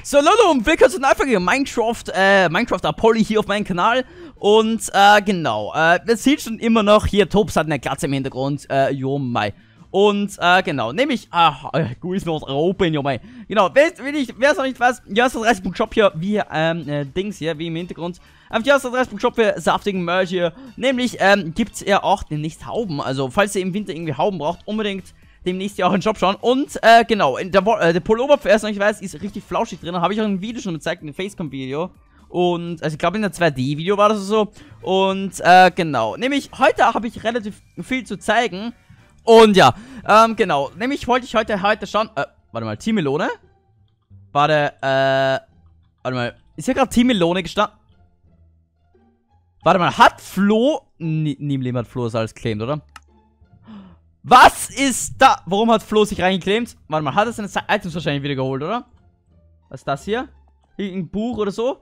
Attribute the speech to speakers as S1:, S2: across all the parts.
S1: So, Leute, und willkommen zu einer Folge Minecraft Apollo hier auf meinem Kanal. Und, genau, das sieht schon immer noch, hier, Tops hat eine Glatze im Hintergrund, jo mai. Und, genau, nämlich, gut ist noch open, jo mai. Genau, wer es noch nicht weiß, Jasta30.shop hier, wie, Dings hier, wie im Hintergrund. Jasta30.shop für saftigen Merch hier. Nämlich, gibt's ja auch demnächst Hauben, also, falls ihr im Winter irgendwie Hauben braucht, unbedingt demnächst ja auch in den Shop schauen. Und, genau, der Pullover, für erst noch nicht weiß, ist richtig flauschig drin. Habe ich auch ein Video schon gezeigt, ein Facecam-Video. Und, also ich glaube in der 2D-Video war das so. Und, genau. Nämlich, heute habe ich relativ viel zu zeigen. Und ja, genau. Nämlich wollte ich heute schauen. Warte mal, Team Melone? Warte mal. Ist hier gerade Team Melone gestanden? Warte mal, hat Flo. Nie im Leben hat Flo das alles claimed, oder? Was ist da? Warum hat Flo sich reingeclaimt? Warte mal, hat er seine Items wahrscheinlich wieder geholt, oder? Was ist das hier? Ein Buch oder so?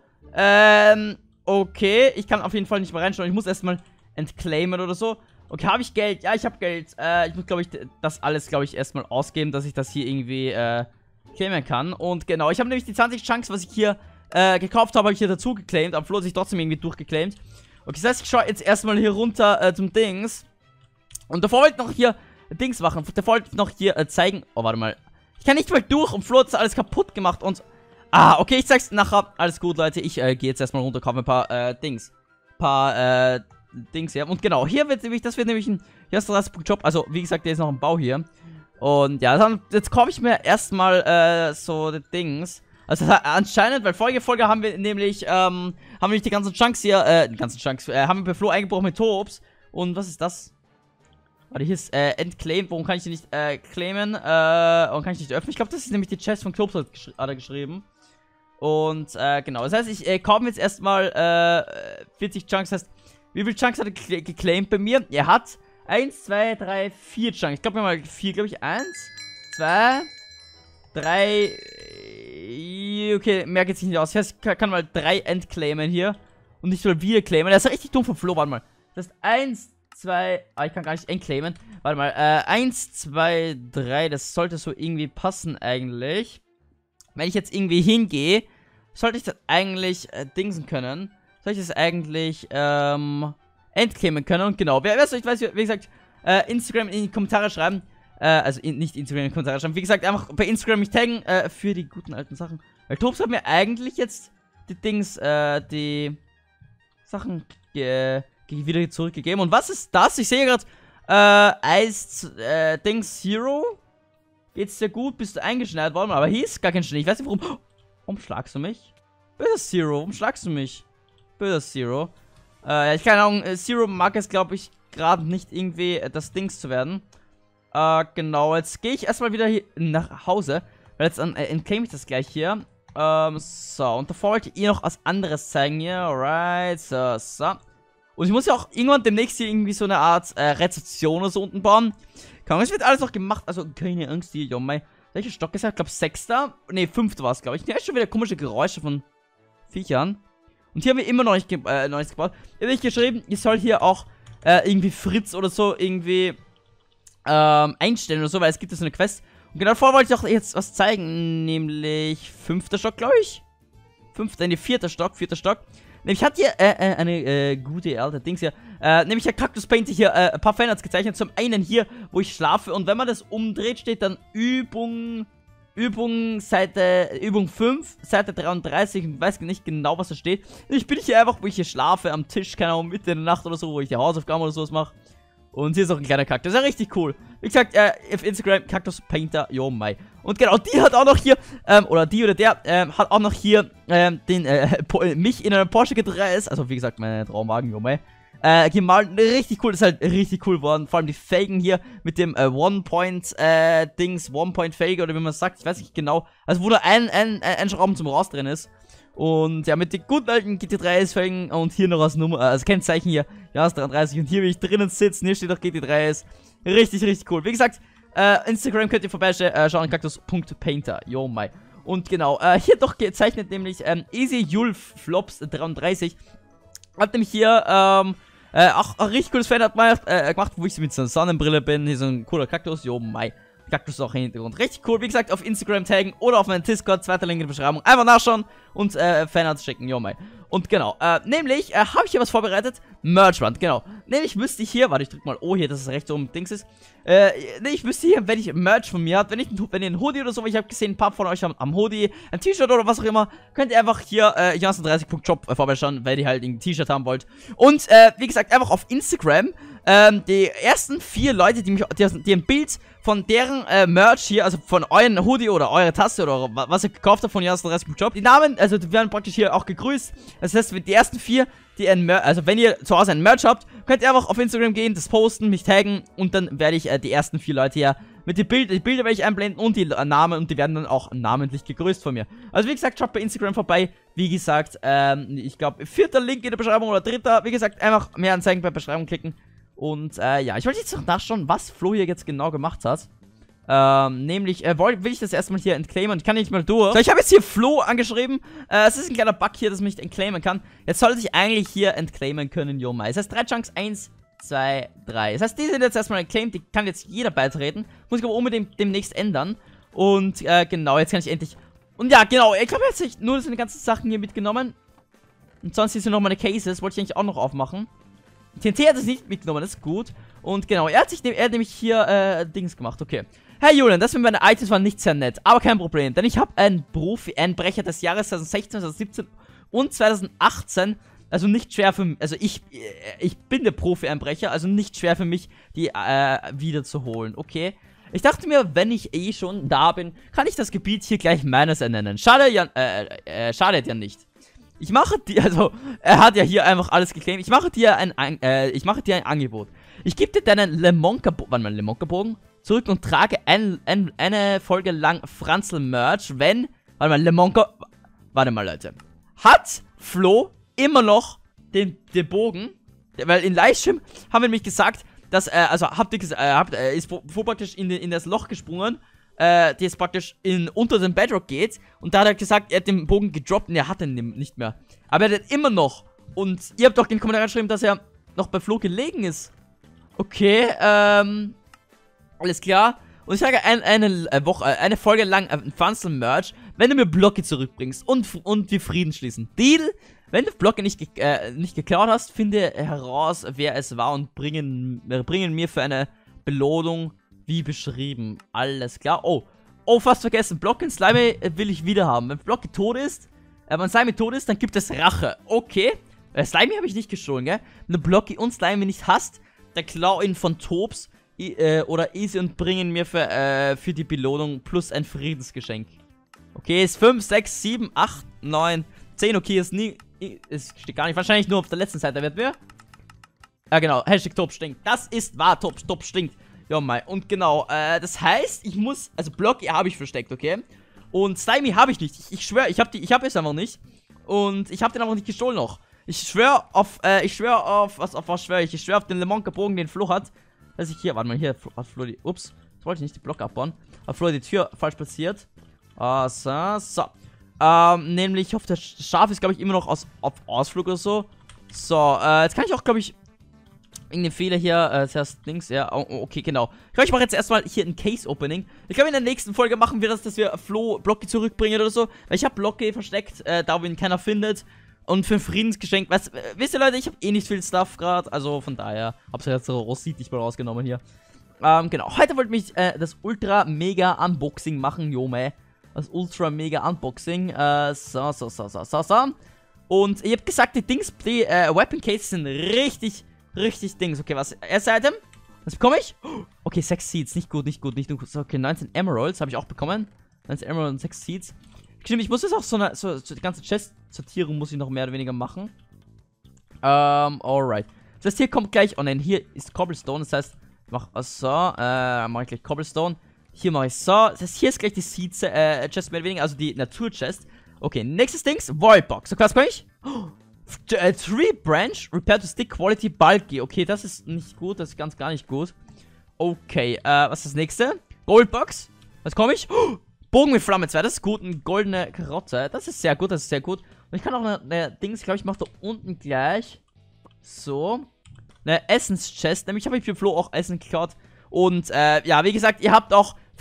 S1: Okay. Ich kann auf jeden Fall nicht mehr reinschauen. Ich muss erstmal entclaimen oder so. Okay, habe ich Geld? Ja, ich habe Geld. Ich muss, glaube ich, das alles, glaube ich, erstmal ausgeben, dass ich das hier irgendwie, claimen kann. Und genau, ich habe nämlich die 20 Chunks, was ich hier, gekauft habe ich hier dazu geclaimt. Aber Flo hat sich trotzdem irgendwie durchgeclaimt. Okay, das heißt, ich schaue jetzt erstmal hier runter, zum Dings. Und davor wollte ich noch hier Dings machen. Der wollte noch hier zeigen. Oh, warte mal. Ich kann nicht mal durch und Flo hat das alles kaputt gemacht und. Okay, ich zeig's nachher. Alles gut, Leute. Ich gehe jetzt erstmal runter, kaufe ein paar Dings. Dings hier. Und genau, hier wird nämlich, das wird nämlich ein Jasta30.shop. Also, wie gesagt, der ist noch im Bau hier. Und ja, dann, jetzt kaufe ich mir erstmal so die Dings. Also anscheinend, weil vorige Folge haben wir nämlich, die ganzen Chunks hier, haben wir bei Flo eingebrochen mit Tops. Und was ist das? Warte, hier ist entclaimed. Warum kann ich die nicht claimen? Warum kann ich nicht öffnen? Ich glaube, das ist nämlich die Chest von Klobs hat er geschrieben. Und genau. Das heißt, ich kaufe jetzt erstmal 40 Chunks. Das heißt, wie viele Chunks hat er geclaimed bei mir? Er hat 1, 2, 3, 4 Chunks. Ich glaube mal 4, glaube ich. 1, 2, 3. Okay, mehr geht sich nicht aus. Das heißt, ich kann mal 3 entclaimen hier. Und nicht nur wieder claimen. Das ist richtig dumm von Flo. Warte mal. Das heißt 1, 2, ich kann gar nicht enclaimen. Warte mal, 1, 2, 3, das sollte so irgendwie passen eigentlich. Wenn ich jetzt irgendwie hingehe, sollte ich das eigentlich dingsen können. Soll ich das eigentlich entclaimen können. Und genau, wer es euch weiß, wie gesagt, Instagram in die Kommentare schreiben. Also nicht Instagram in die Kommentare schreiben. Wie gesagt, einfach bei Instagram mich taggen für die guten alten Sachen. Weil Tops hat mir eigentlich jetzt die Sachen wieder zurückgegeben. Und was ist das? Ich sehe gerade, Dings Zero. Geht's dir gut? Bist du eingeschneit worden? Aber hier ist gar kein Schnee. Ich weiß nicht, warum. Warum schlagst du mich? Böser Zero, warum schlagst du mich? Böser Zero. Ja, ich keine Ahnung. Zero mag es, glaube ich, gerade nicht irgendwie das Dings zu werden. Genau. Jetzt gehe ich erstmal wieder hier nach Hause. Weil jetzt entclaim ich das gleich hier. So. Und davor wollte ich ihr noch was anderes zeigen hier. Alright. So. Und ich muss ja auch irgendwann demnächst hier irgendwie so eine Art Rezeption oder so unten bauen. Keine Ahnung, es wird alles noch gemacht. Also, keine Angst hier, Junge. Welcher Stock ist das? Ich glaube, 6. Ne, 5. war es, glaube ich. Ja, ist schon wieder komische Geräusche von Viechern. Und hier haben wir immer noch nichts gebaut. Ich habe geschrieben, ihr sollt hier auch irgendwie Fritz oder so irgendwie einstellen oder so, weil es gibt ja so eine Quest. Und genau davor wollte ich auch jetzt was zeigen. Nämlich 5. Stock, glaube ich. 4. Stock. Nämlich hat hier eine gute alte Dings hier. Nämlich hat Cactus Paint hier ein paar Fanarts gezeichnet. Zum einen hier, wo ich schlafe. Und wenn man das umdreht, steht dann Übung 5, Seite 33. Ich weiß nicht genau, was da steht. Ich bin hier einfach, wo ich hier schlafe, am Tisch, keine Ahnung, mitten in der Nacht oder so, wo ich die Hausaufgaben oder sowas mache. Und hier ist auch ein kleiner Kaktus. Das ist ja richtig cool. Wie gesagt, auf Instagram, Cactus Painter, yo mai. Und genau, die hat auch noch hier, oder die oder der, hat auch noch hier, mich in einer Porsche GT3S, also wie gesagt, mein Traumwagen, yo mai, gemalt. Richtig cool, das ist halt richtig cool geworden. Vor allem die Felgen hier mit dem One-Point-Dings, One-Point-Felge oder wie man sagt, ich weiß nicht genau. Also wo nur ein Schrauben zum Raus drin ist. Und ja, mit den guten alten GT3S-Felgen und hier noch als Nummer, also Kennzeichen hier, ja, ist 33 und hier, wie ich drinnen sitze, hier steht noch GT3S. Richtig cool. Wie gesagt, Instagram könnt ihr vorbeischauen, cactus.painter, yo mai. Und genau, hier doch gezeichnet nämlich Easy Julf Flops 33. Hat nämlich hier auch ein richtig cooles Fan gemacht, wo ich mit so einer Sonnenbrille bin. Hier so ein cooler Kaktus, jo mai. Kaktus auch im Hintergrund. Richtig cool. Wie gesagt, auf Instagram taggen oder auf meinen Discord. Zweiter Link in der Beschreibung. Einfach nachschauen und Fanarts schicken. Jo, mei. Und genau, nämlich habe ich hier was vorbereitet. Merchband, genau. Nämlich müsste ich hier, warte, ich drück mal O hier, dass es rechts oben Dings ist. Ich müsste hier, wenn ich Merch von mir habt, wenn ihr ein Hoodie oder so, ich habe gesehen, ein paar von euch haben am Hoodie, ein T-Shirt oder was auch immer, könnt ihr einfach hier Jansen30.shop vorbeischauen, weil ihr halt ein T-Shirt haben wollt. Und, wie gesagt, einfach auf Instagram, die ersten 4 Leute, die ein Bild von deren Merch hier, also von euren Hoodie oder eure Tasse oder was ihr gekauft habt von Jansen30.shop, die Namen, also die werden praktisch hier auch gegrüßt. Das heißt, die ersten 4, die ein Merch, also wenn ihr zu Hause ein Merch habt, könnt ihr einfach auf Instagram gehen, das posten, mich taggen und dann werde ich die ersten 4 Leute hier mit die Bilder werde ich einblenden und die Namen und die werden dann auch namentlich gegrüßt von mir. Also wie gesagt, schaut bei Instagram vorbei. Wie gesagt, ich glaube, 4. Link in der Beschreibung oder 3. Wie gesagt, einfach mehr Anzeigen bei Beschreibung klicken. Und ja, ich wollte jetzt noch nachschauen, was Flo hier jetzt genau gemacht hat. Nämlich, will ich das erstmal hier entclaimen. Ich kann nicht mal durch. So, ich habe jetzt hier Flo angeschrieben. Es ist ein kleiner Bug hier, dass man nicht entclaimen kann. Jetzt sollte ich eigentlich hier entclaimen können, jo mai. Das heißt 3 Chunks, 1, 2, 3. Das heißt, die sind jetzt erstmal entclaimed. Die kann jetzt jeder beitreten. Muss ich aber unbedingt demnächst ändern. Und, genau, jetzt kann ich endlich... Und ja, genau, ich habe jetzt nur diese ganzen Sachen hier mitgenommen. Und sonst hier sind noch meine Cases. Wollte ich eigentlich auch noch aufmachen. TNT hat es nicht mitgenommen, das ist gut. Und genau, er hat nämlich hier, Dings gemacht, okay. Hey Julian, das mit meinen Items war nicht sehr nett, aber kein Problem, denn ich habe einen Einbrecher des Jahres 2016, 2017 und 2018, also nicht schwer für mich, also ich bin der Profi-Einbrecher, also nicht schwer für mich, die wiederzuholen, okay. Ich dachte mir, wenn ich eh schon da bin, kann ich das Gebiet hier gleich meines nennen. Schadet ja nicht. Ich mache dir, also, er hat ja hier einfach alles geclaimt. Ich mache dir ein Angebot. Ich gebe dir deinen Lemonka-Bogen zurück und trage eine Folge lang Franzl-Merch, wenn, Lemonka, warte mal, Leute. Hat Flo immer noch den Bogen? Weil in Livestream haben wir nämlich gesagt, dass, ist Flo praktisch in das Loch gesprungen, die jetzt praktisch unter den Bedrock geht. Und da hat er gesagt, er hat den Bogen gedroppt und er hat den nicht mehr. Aber er hat ihn immer noch. Und ihr habt doch in den Kommentaren geschrieben, dass er noch bei Flo gelegen ist. Okay, alles klar. Und ich sage eine Folge lang Franzl-Merch, wenn du mir Blocke zurückbringst und wir Frieden schließen. Deal? Wenn du Blocke nicht geklaut hast, finde heraus, wer es war und bringen mir für eine Belohnung wie beschrieben. Alles klar. Oh, fast vergessen. Block und Slime will ich wieder haben. Wenn Block tot ist, wenn Slime tot ist, dann gibt es Rache. Okay. Slime habe ich nicht gestohlen, gell? Wenn du Blocky und Slime nicht hast, dann klau ihn von Tobs oder Easy und bringen mir für die Belohnung plus ein Friedensgeschenk. Okay, ist 5, 6, 7, 8, 9, 10. Okay, es steht gar nicht. Wahrscheinlich nur auf der letzten Seite wird wir. Ja, genau. Hashtag Top stinkt. Das ist wahr. Top stinkt. Ja, mal. Und genau, das heißt, ich muss, also Blocky habe ich versteckt, okay? Und Slimy habe ich nicht. Ich schwöre, ich habe es einfach nicht. Und ich habe den einfach nicht gestohlen noch. Ich schwöre auf was schwöre ich? Ich schwöre auf den Lemonka-Bogen, den Flo hat. Dass ich hier, warte mal, hier hat Flo die, ups, jetzt wollte ich nicht die Block abbauen. Hat Flo die Tür falsch platziert. So. Nämlich, ich hoffe, der Schaf ist, glaube ich, immer noch auf Ausflug oder so. So, jetzt kann ich auch, glaube ich, irgendeinen Fehler hier, das heißt Dings, ja, okay, genau. Ich glaube, ich mache jetzt erstmal hier ein Case-Opening. Ich glaube, in der nächsten Folge machen wir das, dass wir Flo Blocky zurückbringen oder so. Weil ich habe Blocky versteckt, da wo ihn keiner findet. Und für ein Friedensgeschenk, wisst ihr Leute, ich habe eh nicht viel Stuff gerade, also von daher, hab's ja jetzt so rositig mal rausgenommen hier. Genau, heute wollte ich das Ultra-Mega-Unboxing machen, jo, meh. Das Ultra-Mega-Unboxing, so. Und ihr habt gesagt, die Weapon Cases sind richtig Dings. Okay, was? Erste Item? Was bekomme ich? Okay, 6 Seeds. Nicht gut. Okay, 19 Emeralds habe ich auch bekommen. 19 Emeralds und 6 Seeds. Stimmt, ich muss jetzt auch so die ganze Chest-Sortierung muss ich noch mehr oder weniger machen. Alright. Das heißt, hier kommt gleich, oh nein, hier ist Cobblestone. Das heißt, ich mache so, mache ich gleich Cobblestone. Hier mache ich so. Das heißt, hier ist gleich die Seeds-Chest mehr oder weniger, also die Natur-Chest. Okay, nächstes Dings, Voidbox. Okay, was kann ich? Tree Branch, Repair to Stick Quality Bulky. Okay, das ist nicht gut, das ist gar nicht gut. Okay, was ist das nächste? Goldbox. Was komme ich? Bogen mit Flamme 2, das ist gut. Eine goldene Karotte, das ist sehr gut, Und ich kann auch eine Dings, ich glaube, ich mache da unten gleich so eine Essenschest. Nämlich habe ich für Flo auch Essen geklaut. Und, ja, wie gesagt, ihr habt auch,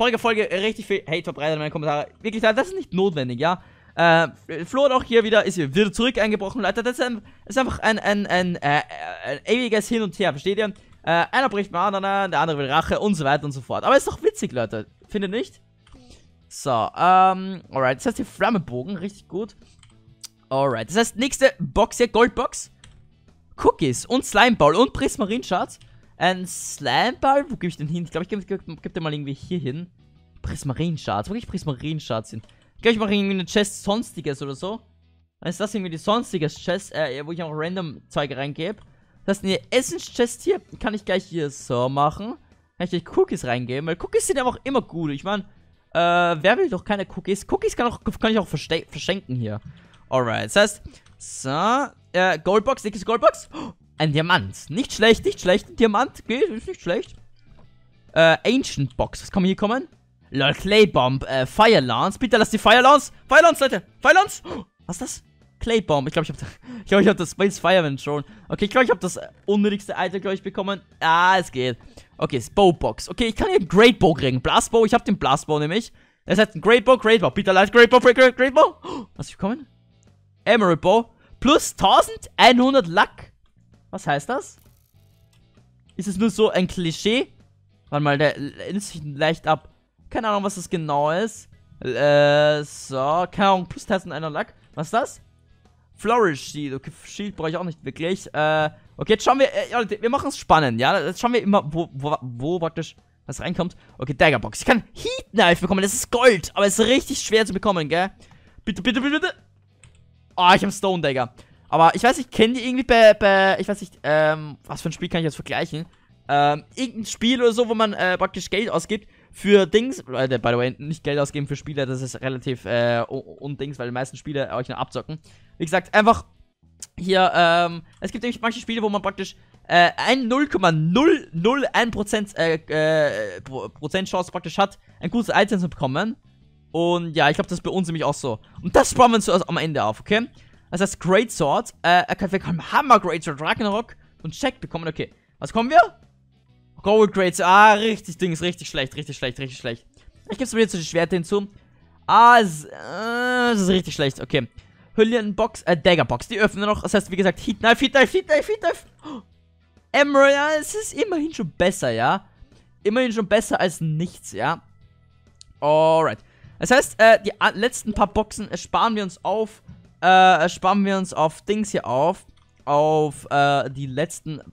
S1: Folge richtig viel Hate verbreitet in meinen Kommentaren. Wirklich, das ist nicht notwendig, ja. Flo hat auch hier ist hier wieder zurück eingebrochen, Leute. Das ist einfach ein ewiges Hin und Her, versteht ihr? Einer bricht mal an, der andere will Rache und so weiter und so fort. Aber ist doch witzig, Leute. Findet nicht? So, alright. Das heißt hier Flammebogen, richtig gut. Alright. Das heißt, nächste Box hier, Goldbox. Cookies und Slimeball und Prismarinschatz. Ein Slimeball, wo gebe ich den hin? Ich glaube, ich gebe den mal irgendwie hier hin. Prismarinschatz, wo gebe ich Prismarinschatz hin? Ich glaube, ich mache irgendwie eine Chest Sonstiges oder so. Dann ist das irgendwie die Sonstiges Chest, wo ich auch random Zeug reingebe. Das heißt, eine Essens-Chest hier kann ich gleich hier so machen. Kann ich gleich Cookies reingeben, weil Cookies sind einfach immer gut. Ich meine, wer will doch keine Cookies? Cookies kann ich auch verschenken hier. Alright, das heißt, so, Goldbox, nächste Goldbox. Oh, ein Diamant. Nicht schlecht, nicht schlecht. Ein Diamant geht, ist nicht schlecht. Ancient Box, was kann hier kommen? Lol, Claybomb, Fire Lance. Bitte lass die Fire Lance. Fire Lance, Leute. Fire Lance. Oh, was ist das? Claybomb. Ich glaube, ich habe das Space Fireman schon. Okay, ich glaube, ich habe das unnötigste Item, glaube ich, bekommen. Ah, es geht. Okay, Bowbox. Okay, ich kann hier einen Great Bow kriegen. Blastbow, ich habe den Blastbow nämlich. Das heißt, ein Great Bow. Bitte lass Great Bow, Great Bow. Oh, was ist bekommen? Emerald Bow. Plus 1100 Luck. Was heißt das? Ist es nur so ein Klischee? Warte mal, der nimmt sich leicht ab. Keine Ahnung, was das genau ist. So, keine Ahnung, plus 1100 Luck. Was ist das? Flourish Shield. Okay, Shield brauche ich auch nicht wirklich. Okay, jetzt schauen wir, wir machen es spannend, ja. Jetzt schauen wir immer, wo praktisch was reinkommt. Okay, Daggerbox. Ich kann Heat Knife bekommen, das ist Gold, aber es ist richtig schwer zu bekommen, gell? Bitte, bitte, bitte, bitte. Oh, ich habe Stone Dagger. Aber ich weiß nicht, kennen die irgendwie ich weiß nicht, was für ein Spiel kann ich jetzt vergleichen? Irgendein Spiel oder so, wo man praktisch Geld ausgibt für Dings. By the way, nicht Geld ausgeben für Spiele, das ist relativ undings, weil die meisten Spiele euch nur abzocken. Wie gesagt, einfach hier, es gibt nämlich manche Spiele, wo man praktisch 0,001% Chance praktisch hat, ein gutes Item zu bekommen. Und ja, ich glaube, das ist bei uns nämlich auch so. Und das spawnen wir uns am Ende auf, okay? Das heißt, Great Sword, wir können Hammer Great Sword, Ragnarok und Check bekommen, okay. Was kommen wir? Gold Great Sword, richtig Dings, richtig schlecht. Ich gebe es mir jetzt zu den Schwerter hinzu. Das ist richtig schlecht, okay. Hüllenbox, Daggerbox, die öffnen wir noch. Das heißt, wie gesagt, Heat Knife. Oh, Emerald, ja, es ist immerhin schon besser, ja. Immerhin schon besser als nichts, ja. Alright. Das heißt, die letzten paar Boxen sparen wir uns auf, Dings hier auf. Auf, die letzten,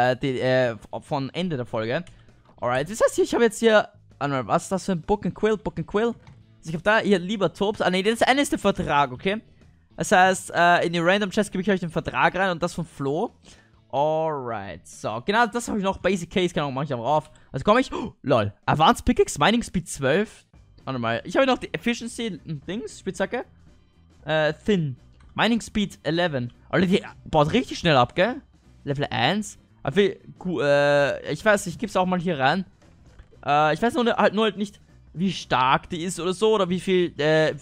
S1: von Ende der Folge. Alright, das heißt, ich habe jetzt hier, was ist das für ein Book and Quill? Also ich habe da hier lieber Tobs. Nee, das eine ist der Vertrag, okay? Das heißt, in die Random Chest gebe ich euch den Vertrag rein und das von Flo. Alright, so, genau, das habe ich noch. Basic Case, keine Ahnung, mache ich aber auf. Also komme ich, lol, Advanced Pickaxe, Mining Speed 12. Warte mal, ich habe noch die Efficiency, Dings, Spitzhacke. Thin. Mining Speed 11. Alter, die baut richtig schnell ab, gell? Level 1. Aber ich weiß, ich gebe es auch mal hier rein. Ich weiß nur halt nicht, wie stark die ist oder so. Oder wie viel,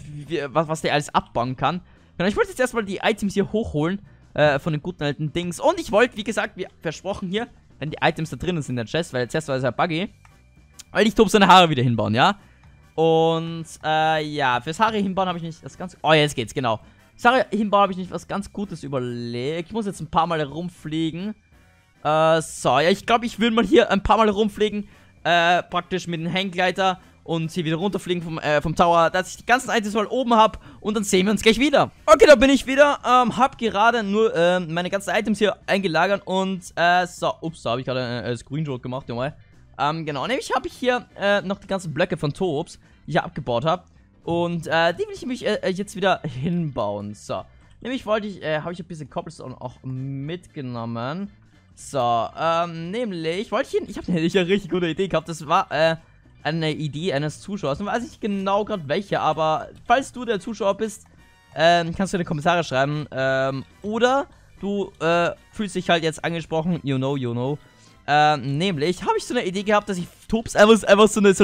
S1: was der alles abbauen kann. Ich wollte jetzt erstmal die Items hier hochholen. Von den guten alten Dings. Und ich wollte, wie gesagt, wie versprochen hier, wenn die Items da drinnen sind in der Chest, weil zuerst war es ja buggy. Weil ich seine Haare wieder hinbauen, ja? Und, ja, fürs Haare hinbauen habe ich nicht das ganze. Oh, jetzt geht's, genau. Sache hinbauen habe ich nicht was ganz Gutes überlegt. Ich muss jetzt ein paar Mal rumfliegen. So, ja, ich glaube, ich würde mal hier ein paar Mal rumfliegen. Praktisch mit dem Hangleiter und hier wieder runterfliegen vom Tower, dass ich die ganzen Items mal oben habe. Und dann sehen wir uns gleich wieder. Okay, da bin ich wieder. Hab gerade nur meine ganzen Items hier eingelagert. Und, so, ups, da habe ich gerade einen Screenshot gemacht, Junge. Genau, nämlich habe ich hier noch die ganzen Blöcke von Tobs, die ich hier abgebaut habe. Und, die will ich nämlich jetzt wieder hinbauen. So. Nämlich habe ich ein bisschen Cobblestone auch mitgenommen. So, nämlich wollte ich habe eine richtig gute Idee gehabt. Das war, eine Idee eines Zuschauers. Ich weiß nicht genau gerade welche, aber falls du der Zuschauer bist, kannst du in die Kommentare schreiben. Oder du, fühlst dich halt jetzt angesprochen. You know. Nämlich habe ich so eine Idee gehabt, dass ich Tobs einfach so eine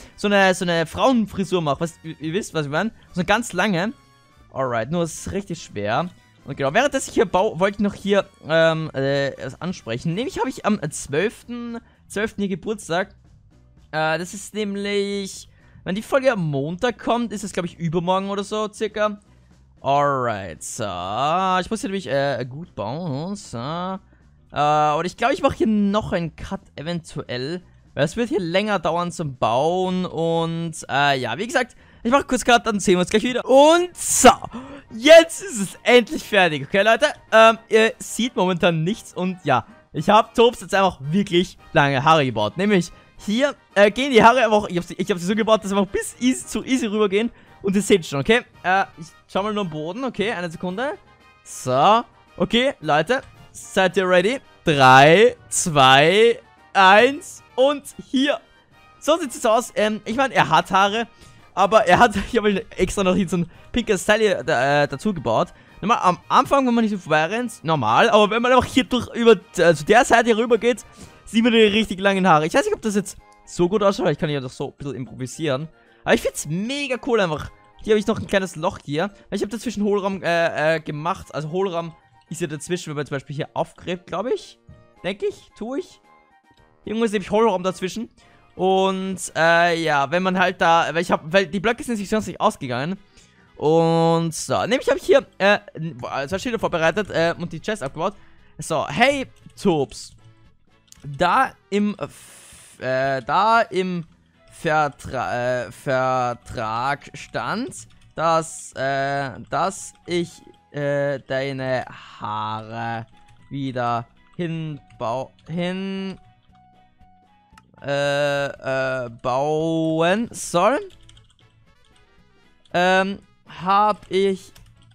S1: Frauenfrisur mache. Ihr wisst, was ich meine? So eine ganz lange. Alright, nur es ist richtig schwer. Und genau, währenddessen ich hier baue, wollte ich noch hier was ansprechen. Nämlich habe ich am 12. hier Geburtstag. Das ist nämlich, wenn die Folge am Montag kommt, ist es, glaube ich, übermorgen oder so, circa. Alright, so. Ich muss hier nämlich gut bauen. So. Und ich glaube, ich mache hier noch einen Cut eventuell. Weil es wird hier länger dauern zum Bauen. Und ja, wie gesagt, ich mache kurz Cut, dann sehen wir uns gleich wieder. Und so. Jetzt ist es endlich fertig. Okay, Leute. Ihr seht momentan nichts. Und ja, ich habe Tobs jetzt einfach wirklich lange Haare gebaut. Nämlich hier gehen die Haare einfach. Ich hab sie so gebaut, dass sie einfach bis zu easy rübergehen. Und ihr seht schon, okay? Ich schau mal nur am Boden. Okay, eine Sekunde. So. Okay, Leute. Seid ihr ready? 3, 2, 1 und hier. So sieht es aus. Ich meine, er hat Haare. Aber er hat, ich habe extra noch hier so ein pinkes Teil hier, dazu gebaut. Nochmal, am Anfang, wenn man nicht so vorbei rennt, normal. Aber wenn man einfach hier zu der Seite hier rüber geht, sieht man die richtig langen Haare. Ich weiß nicht, ob das jetzt so gut ausschaut. Ich kann ja doch so ein bisschen improvisieren. Aber ich finde es mega cool einfach. Hier habe ich noch ein kleines Loch hier. Ich habe dazwischen Hohlraum gemacht. Also Hohlraum ist ja dazwischen, wenn man zum Beispiel hier aufgräbt, glaube ich. Denke ich, tue ich. Irgendwo ist nämlich Hohlraum dazwischen. Und ja, wenn man halt da, weil die Blöcke sind sich sonst nicht ausgegangen. Und so, nämlich habe ich hier zwei Schilder vorbereitet und die Chest abgebaut. So, hey, Tobs. Da im Vertrag stand, dass ich deine Haare wieder bauen soll. Hab ich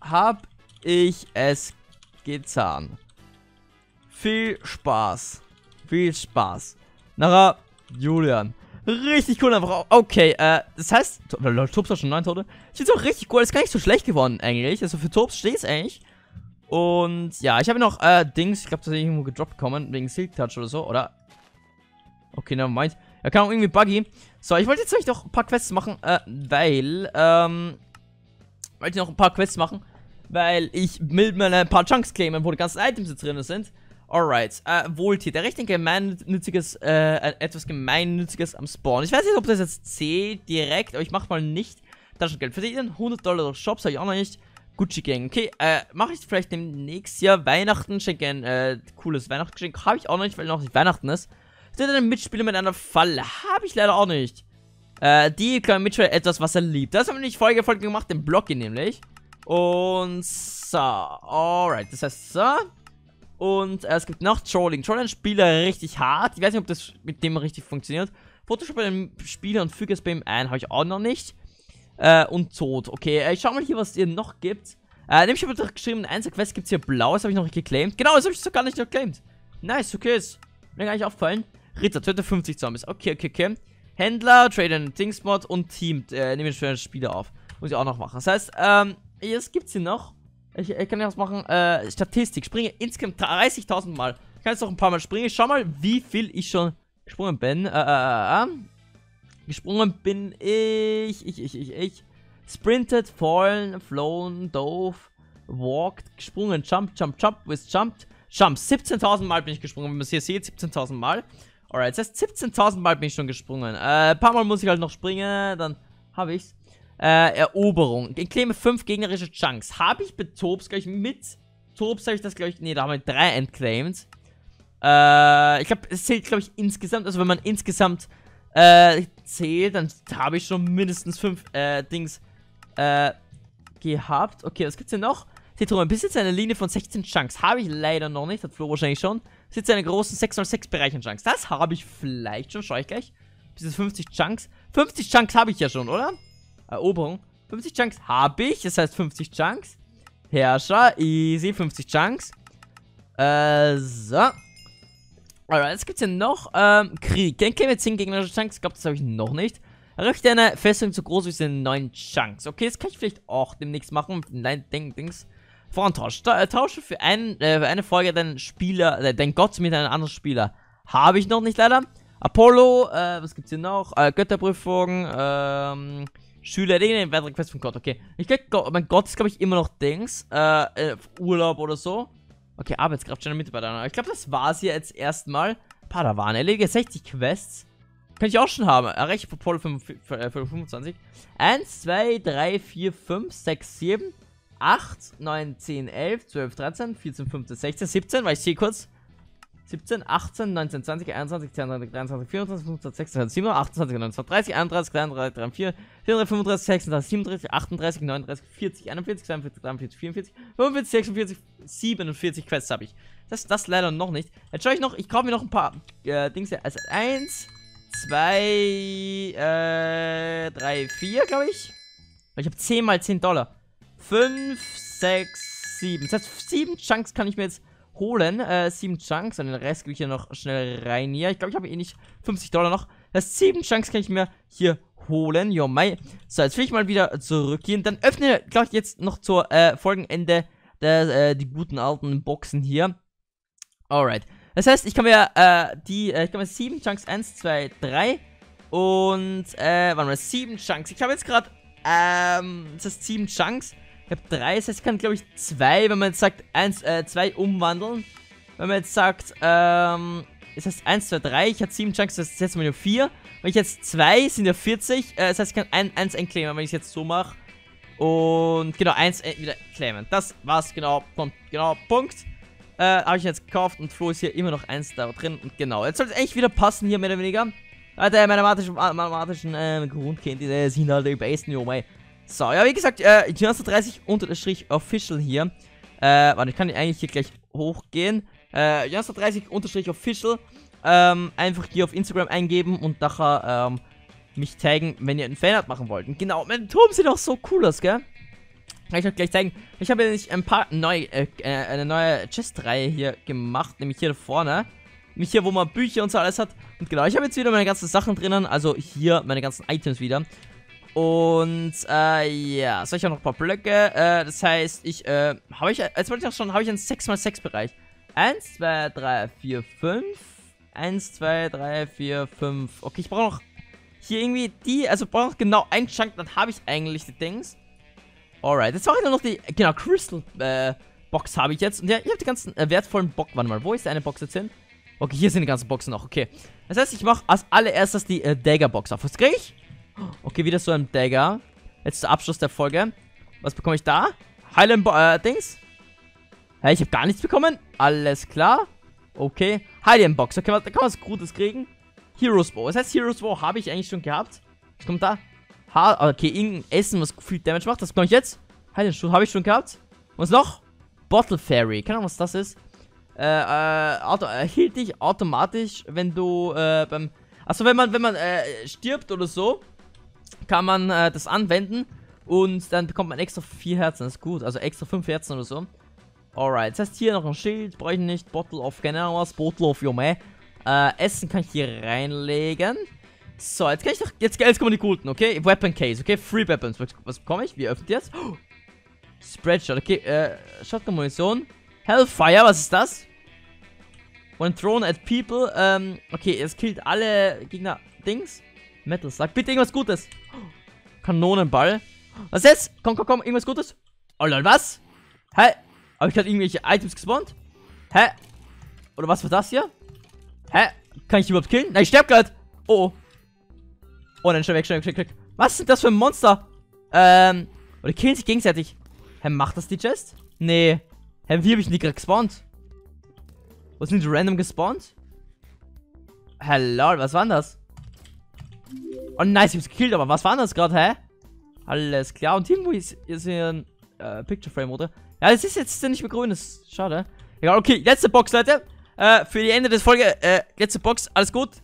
S1: es getan. Viel Spaß. Viel Spaß. Nachher, Julian. Richtig cool einfach. Okay, das heißt, Tobs hat schon 9 Tote. Ich finde es auch richtig cool. Das ist gar nicht so schlecht geworden eigentlich. Also für Tobs steht es eigentlich. Und ja, ich habe noch Dings. Ich glaube, das ist irgendwo gedroppt bekommen. Wegen Silk Touch oder so, oder? Okay, nevermind. Ja, kann auch irgendwie buggy. So, ich wollte jetzt nämlich noch ein paar Quests machen, weil ich will mir ein paar Chunks claimen, wo die ganzen Items jetzt drin sind. Alright, Wohltier, der recht ein gemeinnütziges, etwas gemeinnütziges am Spawn. Ich weiß nicht, ob das jetzt zählt direkt, aber ich mach mal nicht. Taschengeld verdienen, $100 durch Shops, habe ich auch noch nicht. Gucci Gang, okay, mache ich vielleicht demnächst Jahr Weihnachten, schenke ein cooles Weihnachtsgeschenk, habe ich auch noch nicht, weil noch nicht Weihnachten ist. Sind ein Mitspieler mit einer Falle, habe ich leider auch nicht. Die können Mitspieler etwas, was er liebt. Das haben wir nicht Folge gemacht, den Blocki nämlich. Und so, alright, das heißt so. Und es gibt noch Trolling. Trolling Spieler richtig hart. Ich weiß nicht, ob das mit dem richtig funktioniert. Photoshop bei dem Spieler und füge es bei ihm ein. Habe ich auch noch nicht. Und tot. Okay, ich schau mal hier, was es hier noch gibt. Nämlich habe ich doch geschrieben, in Einzelquest gibt es hier blau. Das habe ich noch nicht geclaimed. Genau, das habe ich so gar nicht geclaimed. Nice, okay. Ist mir gar nicht auffallen. Ritter, töte 50 Zombies. Okay. Händler, Trader, Dingsmod und Team. Nehme ich für einen Spieler auf. Muss ich auch noch machen. Das heißt, jetzt gibt es hier noch. Ich kann ja was machen. Statistik. Springe insgesamt 30.000 Mal. Ich kann jetzt noch ein paar Mal springen. Schau mal, wie viel ich schon gesprungen bin. Gesprungen bin ich. Sprinted, fallen, flown, dove, walked, gesprungen, jumped, with jumped, jump. 17.000 Mal bin ich gesprungen. Wenn man es hier sieht, 17.000 Mal. Alright, das heißt 17.000 Mal bin ich schon gesprungen. Ein paar Mal muss ich halt noch springen. Dann habe ich's. Eroberung. Ich claime 5 gegnerische Chunks. Habe ich bei Tobs gleich mit? Tobs habe ich das, glaube ich. Ne, da haben wir 3 entclaimed. Ich glaube, es zählt, glaube ich, insgesamt. Also, wenn man insgesamt zählt, dann habe ich schon mindestens 5 Dings gehabt. Okay, was gibt's denn noch? Zitronen. Besitzt eine Linie von 16 Chunks. Habe ich leider noch nicht. Hat Flo wahrscheinlich schon. Besitzt eine großen 6x6 Bereichen Chunks. Das habe ich vielleicht schon. Schau ich gleich. Bis 50 Chunks. 50 Chunks habe ich ja schon, oder? Eroberung. 50 Chunks habe ich. Das heißt 50 Chunks. Herrscher. Easy. 50 Chunks. So. Alright, jetzt gibt's hier noch. Krieg. Kennt ihr 10 gegnerische Chunks? Ich glaube, das habe ich noch nicht. Errichte eine Festung so groß wie diese 9 Chunks. Okay, das kann ich vielleicht auch demnächst machen. Nein, Dings. Vorantausch. Tausche für eine Folge deinen Spieler, dein Gott mit einem anderen Spieler. Habe ich noch nicht leider. Apollo. Was gibt's hier noch? Götterprüfung. Schüler, den weitere Quest vom Gott, okay. Ich glaube, mein Gott ist, glaube ich, immer noch Dings. Urlaub oder so. Okay, Arbeitskraft, schneller Mitarbeiter. Ich glaube, das war's hier jetzt erstmal. Padawan, erledige 60 Quests. Könnte ich auch schon haben. Erreiche Pole 25. 1, 2, 3, 4, 5, 6, 7, 8, 9, 10, 11, 12, 13, 14, 15, 16, 17, weil ich sehe kurz. 17, 18, 19, 20, 21, 22, 23, 24, 25, 26, 27, 28, 29, 30, 31, 32, 33, 34, 35, 36, 37, 38, 39, 40, 41, 42, 43, 44, 45, 46, 47 Quests habe ich. Das leider noch nicht. Jetzt schaue ich noch, ich kaufe mir noch ein paar Dings hier. Also 1, 2, 3, 4, glaube ich. Ich habe 10 mal $10. 5, 6, 7. Das heißt, 7 Chunks kann ich mir jetzt holen. 7 Chunks. Und den Rest gebe ich hier noch schnell rein hier. Ich glaube, ich habe eh nicht $50 noch. Das heißt, 7 Chunks kann ich mir hier holen. Jo, mei. So, jetzt will ich mal wieder zurückgehen. Dann öffne, glaube ich, jetzt noch zur Folgenende die guten alten Boxen hier. Alright. Das heißt, ich kann mir ich kann mir 7 Chunks, 1, 2, 3 und, warte mal, 7 Chunks. Ich habe jetzt gerade, das heißt 7 Chunks. Ich habe 3, das heißt, ich kann, glaube ich, 2, wenn man jetzt sagt, 2 umwandeln. Wenn man jetzt sagt, das heißt 1, 2, 3, ich hatte 7 Chunks, das ist jetzt mal nur 4. Wenn ich jetzt 2, sind ja 40, das heißt, ich kann 1 einclaimen, wenn ich es jetzt so mache. Und, genau, 1 wieder claimen. Das war's, genau, Punkt. Habe ich jetzt gekauft und Flo ist hier immer noch 1 da drin. Und genau, jetzt soll es echt wieder passen hier, mehr oder weniger. Alter, mathematischen Grundkenntnisse sind halt die besten, jo, mei. So, ja, wie gesagt, 1930-official hier. Warte, ich kann eigentlich hier gleich hochgehen. 1930-official. Einfach hier auf Instagram eingeben und nachher, mich taggen, wenn ihr einen Fanart machen wollt. Und genau, mein Turm sieht auch so cool aus, gell? Kann ich euch gleich zeigen. Ich habe nämlich ein paar eine neue Chest-Reihe hier gemacht, nämlich hier vorne. Nämlich hier, wo man Bücher und so alles hat. Und genau, ich habe jetzt wieder meine ganzen Sachen drinnen, also hier meine ganzen Items wieder. Und, ja, so ich habe noch ein paar Blöcke, das heißt, jetzt wollte ich auch schon, habe ich einen 6x6 Bereich. 1, 2, 3, 4, 5. 1, 2, 3, 4, 5. Okay, ich brauche noch hier irgendwie also brauche noch genau einen Chunk, dann habe ich eigentlich die Dings. Alright, jetzt mache ich nur noch die, genau, Crystal Box habe ich jetzt. Und ja, ich habe die ganzen wertvollen Boxen. Warte mal, wo ist der eine Box jetzt hin? Okay, hier sind die ganzen Boxen noch, okay. Das heißt, ich mache als allererstes die Dagger Box auf. Was kriege ich? Okay, wieder so ein Dagger. Jetzt der Abschluss der Folge. Was bekomme ich da? Highland Dings. Hey, ich habe gar nichts bekommen. Alles klar. Okay. Highland Box. Okay, da kann man was Gutes kriegen. Heroes Bow. Das heißt, Heroes Bow habe ich eigentlich schon gehabt. Was kommt da? Okay, irgendein Essen, was viel Damage macht. Das bekomme ich jetzt. Highland Schuh habe ich schon gehabt. Was noch? Bottle Fairy. Keine Ahnung, was das ist. Hielt dich automatisch, wenn du also wenn man stirbt oder so, kann man das anwenden und dann bekommt man extra 4 Herzen. Das ist gut. Also extra 5 Herzen oder so. Alright. Das heißt, hier noch ein Schild. Brauche ich nicht. Bottle of, keine Ahnung was. Bottle of Yome. Essen kann ich hier reinlegen. So, jetzt kann ich doch. Jetzt kommen die guten, okay? Weapon Case, okay? Free Weapons. Was bekomme ich? Wie öffnet jetzt? Oh. Spreadshot, okay. Shotgun Munition. Hellfire, was ist das? When thrown at people. Okay, es killt alle Gegner. Dings. Metal Slug. Bitte irgendwas Gutes. Kanonenball. Was jetzt? Komm, irgendwas Gutes. Oh lol, was? Hä? Habe ich gerade irgendwelche Items gespawnt? Hä? Oder was war das hier? Hä? Kann ich die überhaupt killen? Nein, ich sterb gerade. Oh. Oh, dann schnell weg. Was sind das für Monster? Oder killen sich gegenseitig. Hä, macht das die Chest? Nee. Hä, wie habe ich denn die gerade gespawnt? Wo sind die random gespawnt? Hello, was war denn das? Oh nice, ich hab's gekillt, aber was war denn das gerade, hä? Alles klar, und irgendwo ist hier ein Picture Frame, oder? Ja, das ist jetzt nicht mehr grün, das ist schade. Egal, okay, letzte Box, Leute. Für die Ende des Folge, letzte Box, alles Gute.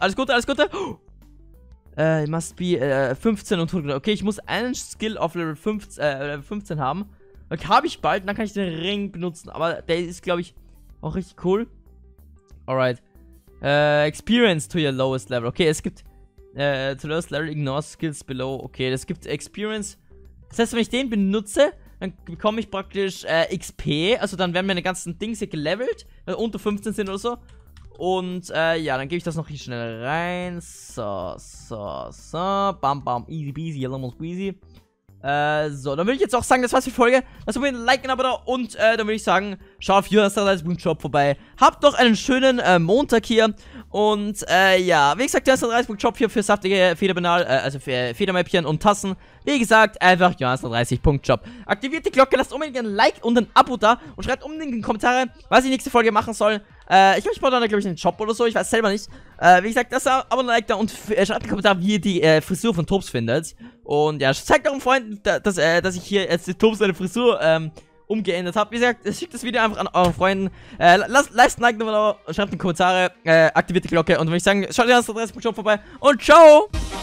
S1: Must be 15 und 100. Okay, ich muss einen Skill auf Level 15 haben. Okay, habe ich bald, dann kann ich den Ring benutzen. Aber der ist, glaube ich, auch richtig cool. Alright. Experience to your lowest level. Okay, es gibt to lowest level ignore skills below. Okay, es gibt Experience. Das heißt, wenn ich den benutze, dann bekomme ich praktisch XP. Also dann werden meine ganzen Dings hier gelevelt, wenn unter 15 sind oder so. Und ja, dann gebe ich das noch hier schnell rein. So. Bam, easy peasy, lemon squeezy. So, dann würde ich jetzt auch sagen, das war's für die Folge. Lasst unbedingt ein Like, ein Abo da und dann würde ich sagen, schaut auf jonas30.shop vorbei. Habt noch einen schönen Montag hier. Und ja, wie gesagt, jonas30.shop hier für saftige Federbanal, also für Federmäppchen und Tassen. Wie gesagt, einfach jonas30.shop. Aktiviert die Glocke, lasst unbedingt ein Like und ein Abo da und schreibt unbedingt in die Kommentare, was ich nächste Folge machen soll. Ich baue dann, glaube ich, einen Job oder so, ich weiß selber nicht. Wie gesagt, lasst aber ein Like da und schreibt in die Kommentare, wie ihr die Frisur von Tops findet. Und ja, zeigt euren Freunden, dass ich hier jetzt die Tops seine Frisur umgeändert habe. Wie gesagt, schickt das Video einfach an euren Freunden. Lasst ein Like da, schreibt in die Kommentare, aktiviert die Glocke und dann würde ich sagen, schaut jonas30.shop vorbei und ciao!